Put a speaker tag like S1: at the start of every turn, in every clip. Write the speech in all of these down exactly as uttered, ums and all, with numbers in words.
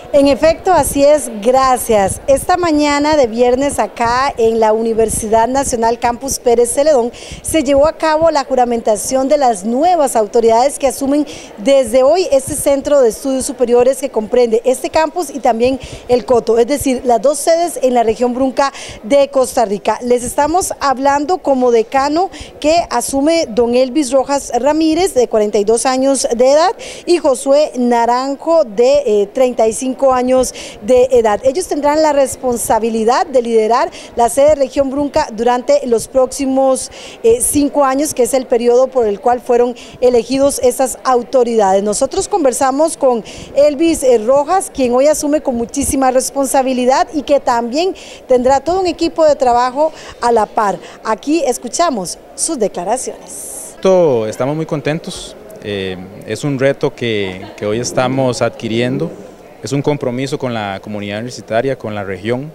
S1: En efecto, así es, gracias. Esta mañana de viernes acá en la Universidad Nacional Campus Pérez Celedón se llevó a cabo la juramentación de las nuevas autoridades que asumen desde hoy este centro de estudios superiores que comprende este campus y también el Coto, es decir, las dos sedes en la región Brunca de Costa Rica. Les estamos hablando como decano que asume don Elvis Rojas Ramírez, de cuarenta y dos años de edad, y Josué Naranjo, de eh, treinta y cinco años de edad. Ellos tendrán la responsabilidad de liderar la sede de región Brunca durante los próximos eh, cinco años, que es el periodo por el cual fueron elegidos estas autoridades. Nosotros conversamos con Elvis eh, Rojas, quien hoy asume con muchísima responsabilidad y que también tendrá todo un equipo de trabajo a la par. Aquí escuchamos sus declaraciones.
S2: Estamos muy contentos, eh, es un reto que, que hoy estamos adquiriendo. Es un compromiso con la comunidad universitaria, con la región,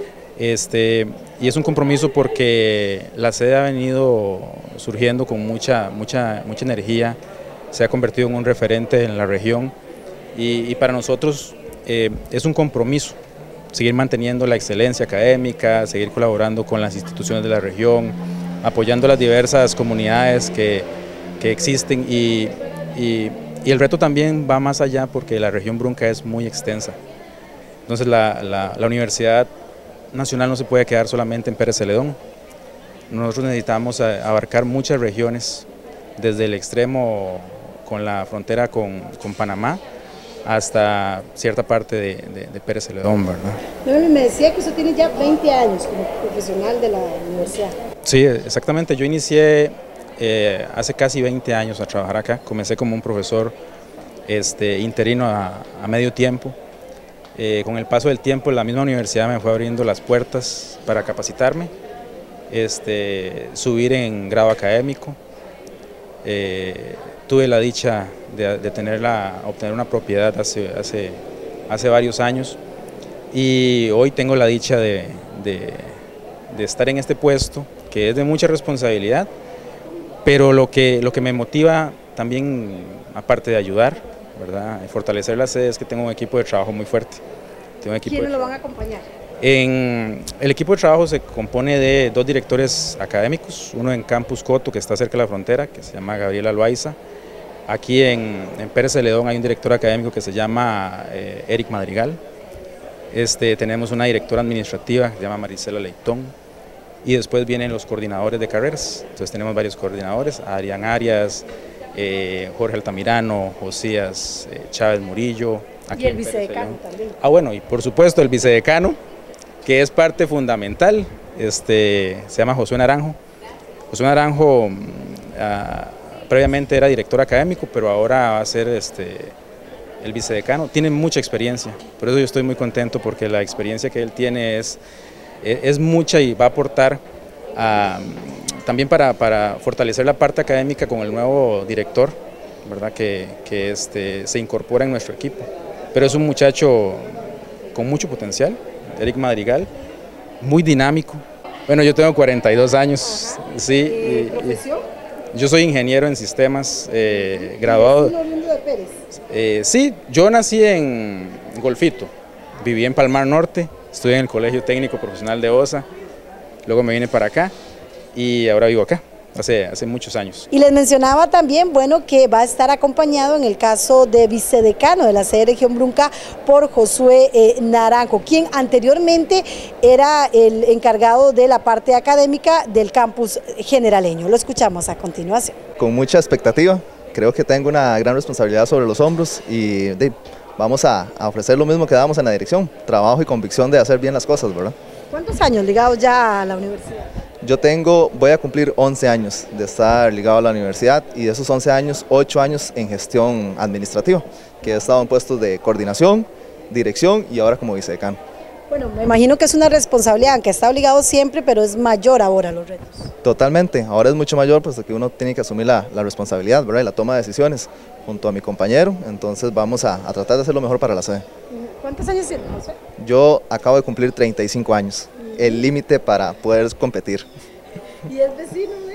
S2: este, y es un compromiso porque la sede ha venido surgiendo con mucha, mucha, mucha energía, se ha convertido en un referente en la región y, y para nosotros eh, es un compromiso seguir manteniendo la excelencia académica, seguir colaborando con las instituciones de la región, apoyando las diversas comunidades que, que existen y, y Y el reto también va más allá porque la región Brunca es muy extensa. Entonces la, la, la Universidad Nacional no se puede quedar solamente en Pérez Celedón. Nosotros necesitamos abarcar muchas regiones, desde el extremo con la frontera con, con Panamá hasta cierta parte de, de, de Pérez Celedón, ¿verdad?
S1: Me decía que usted tiene ya veinte años como profesional de la universidad.
S2: Sí, exactamente. Yo inicié Eh, hace casi veinte años a trabajar acá. Comencé como un profesor este, interino a, a medio tiempo. Eh, con el paso del tiempo la misma universidad me fue abriendo las puertas para capacitarme, este, subir en grado académico. Eh, tuve la dicha de, de tener la, obtener una propiedad hace, hace, hace varios años y hoy tengo la dicha de, de, de estar en este puesto que es de mucha responsabilidad. Pero lo que, lo que me motiva también, aparte de ayudar, ¿verdad?, fortalecer la sede, es que tengo un equipo de trabajo muy fuerte. Tengo un equipo
S1: ¿Quiénes
S2: de...
S1: lo van a acompañar?
S2: En el equipo de trabajo se compone de dos directores académicos, uno en Campus Coto, que está cerca de la frontera, que se llama Gabriel Aloaiza. Aquí en, en Pérez Celedón hay un director académico que se llama eh, Eric Madrigal. Este, tenemos una directora administrativa que se llama Marisela Leitón. Y después vienen los coordinadores de carreras, entonces tenemos varios coordinadores, Adrián Arias, eh, Jorge Altamirano, Josías eh, Chávez Murillo.
S1: Aquí y el vicedecano también.
S2: Ah, bueno, y por supuesto el vicedecano, que es parte fundamental, este, se llama Josué Naranjo. Josué Naranjo uh, previamente era director académico, pero ahora va a ser este, el vicedecano. Tiene mucha experiencia, por eso yo estoy muy contento porque la experiencia que él tiene es... es mucha y va a aportar a, también para, para fortalecer la parte académica con el nuevo director, ¿verdad?, que, que este, se incorpora en nuestro equipo. Pero es un muchacho con mucho potencial, Eric Madrigal, muy dinámico. Bueno, yo tengo cuarenta y dos años. Sí,
S1: ¿Y, ¿Profesión?
S2: Y, yo soy ingeniero en sistemas, eh, graduado.
S1: ¿De Pérez?
S2: Eh, sí, yo nací en Golfito, viví en Palmar Norte. Estudié en el Colegio Técnico Profesional de Osa, luego me vine para acá y ahora vivo acá, hace, hace muchos años.
S1: Y les mencionaba también, bueno, que va a estar acompañado en el caso de vicedecano de la sede de región Brunca por Josué eh, Naranjo, quien anteriormente era el encargado de la parte académica del campus generaleño. Lo escuchamos a continuación.
S3: Con mucha expectativa, creo que tengo una gran responsabilidad sobre los hombros y de, vamos a, a ofrecer lo mismo que damos en la dirección, trabajo y convicción de hacer bien las cosas, ¿verdad?
S1: ¿Cuántos años ligados ya a la universidad?
S3: Yo tengo, voy a cumplir once años de estar ligado a la universidad y de esos once años, ocho años en gestión administrativa, que he estado en puestos de coordinación, dirección y ahora como vicedecano.
S1: Bueno, me imagino que es una responsabilidad, aunque está obligado siempre, pero es mayor ahora los retos.
S3: Totalmente, ahora es mucho mayor, pues que uno tiene que asumir la, la responsabilidad, ¿verdad?, y la toma de decisiones junto a mi compañero, entonces vamos a, a tratar de hacer lo mejor para la sede.
S1: ¿Cuántos años tiene, José?
S3: Yo acabo de cumplir treinta y cinco años, el límite para poder competir.
S1: ¿Y es vecino, eh?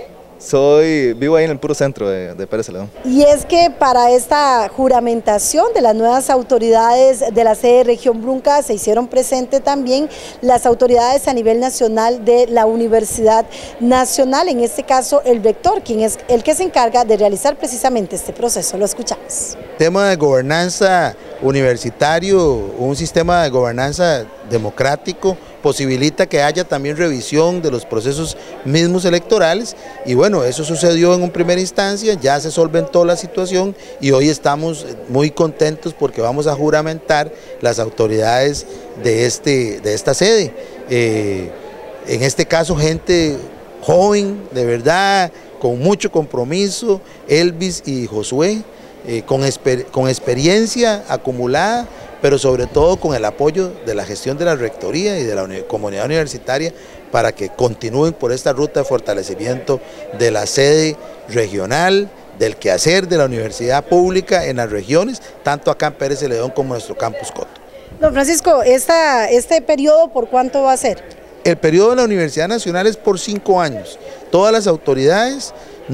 S3: Soy, vivo ahí en el puro centro de, de Pérez Celedón.
S1: Y es que para esta juramentación de las nuevas autoridades de la sede de Región Brunca se hicieron presente también las autoridades a nivel nacional de la Universidad Nacional, en este caso el rector, quien es el que se encarga de realizar precisamente este proceso. Lo escuchamos.
S4: Tema de gobernanza universitario, un sistema de gobernanza democrático, posibilita que haya también revisión de los procesos mismos electorales y bueno, eso sucedió en una primera instancia, ya se solventó la situación y hoy estamos muy contentos porque vamos a juramentar las autoridades de, este, de esta sede. Eh, en este caso gente joven, de verdad, con mucho compromiso, Elvis y Josué, eh, con, exper con experiencia acumulada, pero sobre todo con el apoyo de la gestión de la rectoría y de la comunidad universitaria para que continúen por esta ruta de fortalecimiento de la sede regional, del quehacer de la universidad pública en las regiones, tanto acá en Pérez Celedón como en nuestro campus Coto.
S1: Don Francisco, esta, ¿este periodo por cuánto va a ser?
S4: El periodo de la Universidad Nacional es por cinco años. Todas las autoridades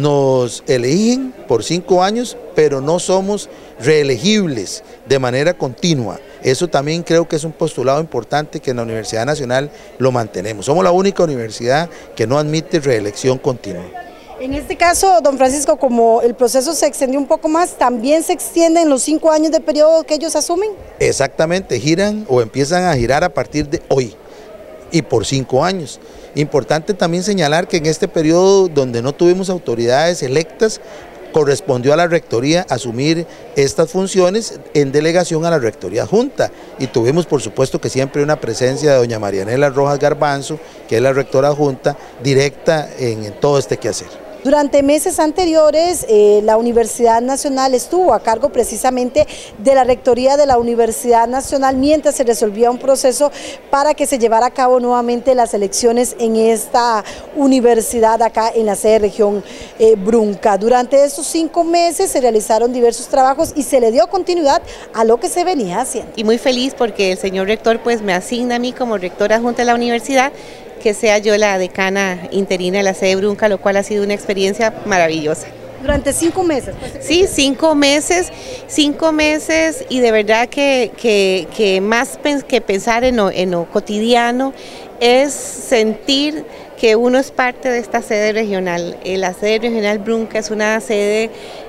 S4: nos eligen por cinco años, pero no somos reelegibles de manera continua. Eso también creo que es un postulado importante que en la Universidad Nacional lo mantenemos. Somos la única universidad que no admite reelección continua.
S1: En este caso, don Francisco, como el proceso se extendió un poco más, ¿también se extienden los cinco años de periodo que ellos asumen?
S4: Exactamente, giran o empiezan a girar a partir de hoy y por cinco años. Importante también señalar que en este periodo donde no tuvimos autoridades electas, correspondió a la rectoría asumir estas funciones en delegación a la rectoría junta y tuvimos por supuesto que siempre una presencia de doña Marianela Rojas Garbanzo, que es la rectora junta, directa en, en todo este quehacer.
S1: Durante meses anteriores, eh, la Universidad Nacional estuvo a cargo precisamente de la rectoría de la Universidad Nacional mientras se resolvía un proceso para que se llevara a cabo nuevamente las elecciones en esta universidad acá en la sede de Región eh, Brunca. Durante estos cinco meses se realizaron diversos trabajos y se le dio continuidad a lo que se venía haciendo.
S5: Y muy feliz porque el señor rector pues me asigna a mí como rectora junto a la universidad que sea yo la decana interina de la sede Brunca, lo cual ha sido una experiencia maravillosa.
S1: Durante cinco meses.
S5: Sí, cinco meses, cinco meses y de verdad que, que, que más que pensar en lo, en lo cotidiano es sentir que uno es parte de esta sede regional. La sede regional Brunca es una sede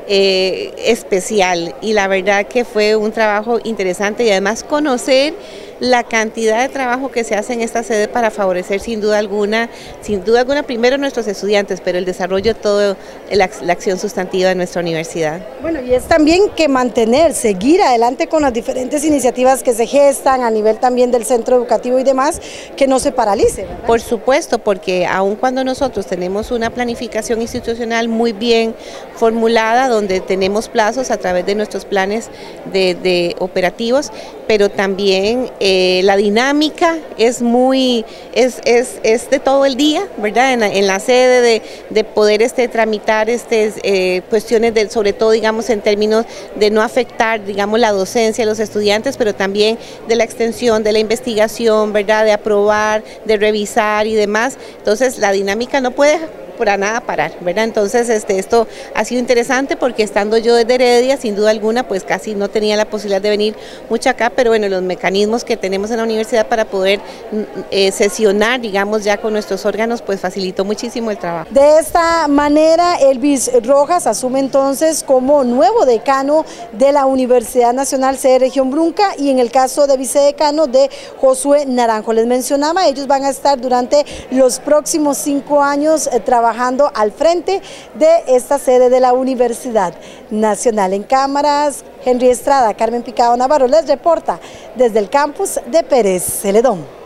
S5: eh, especial y la verdad que fue un trabajo interesante y además conocer la cantidad de trabajo que se hace en esta sede para favorecer sin duda alguna, sin duda alguna primero nuestros estudiantes, pero el desarrollo de toda la, la acción sustantiva de nuestra universidad.
S1: Bueno, y es también que mantener, seguir adelante con las diferentes iniciativas que se gestan a nivel también del centro educativo y demás, que no se paralice, ¿verdad?
S5: Por supuesto, porque aun cuando nosotros tenemos una planificación institucional muy bien formulada, donde tenemos plazos a través de nuestros planes de, de operativos, pero también eh, la dinámica es muy, es, es, es de todo el día, ¿verdad? En la, en la sede de, de poder este, tramitar este, eh, cuestiones, de, sobre todo, digamos, en términos de no afectar, digamos, la docencia de los estudiantes, pero también de la extensión, de la investigación, ¿verdad? De aprobar, de revisar y demás. Entonces, la dinámica no puede para nada parar, ¿verdad? Entonces este, esto ha sido interesante porque estando yo desde Heredia, sin duda alguna, pues casi no tenía la posibilidad de venir mucho acá, pero bueno, los mecanismos que tenemos en la universidad para poder eh, sesionar, digamos, ya con nuestros órganos, pues facilitó muchísimo el trabajo.
S1: De esta manera, Elvis Rojas asume entonces como nuevo decano de la Universidad Nacional sede Región Brunca y en el caso de vicedecano de Josué Naranjo. Les mencionaba, ellos van a estar durante los próximos cinco años eh, trabajando al frente de esta sede de la Universidad Nacional. En cámaras, Henry Estrada, Carmen Picado Navarro les reporta desde el campus de Pérez Celedón.